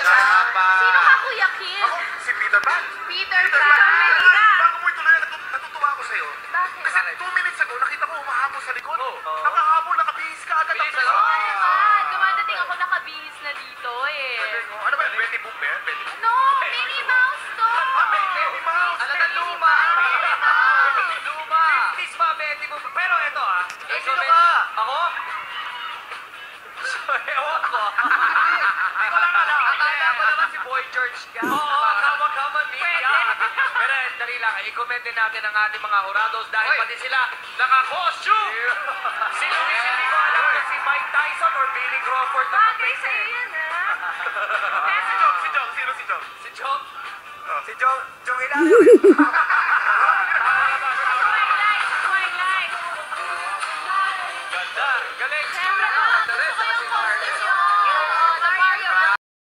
Sino ka, Kuya Kim? Ako, si Peter Pan. Peter Pan. Bago mo ituloy, natutuwa ako sa'yo. Bakit? Kasi 2 minutes ago, nakita ko humahabol sa likod. Nakahabol, nakabihis ka agad. Oo naman. Dumadating ako nakabihis na dito eh. Ano ba, Betty Boop ba yan? Betty Boop? No, Minnie Mouse to! Betty Mouse! Alam na luma! Luma! 50s pa, Betty Boop. Pero eto sino ka? Ako? Ewan ko. Hindi ko lang alam. Akala ko naman si Boy George ka. Oo, kama-kama media. Pero dali lang, i-comment din natin ang ating mga jurados dahil pati sila naka-costume. Si Luis, hindi ko alam kung si Mike Tyson or Billy Crawford. Bagay sa'yo yan Si Jong. Sino si Jong? Si Jong. Si Jong Ilalim.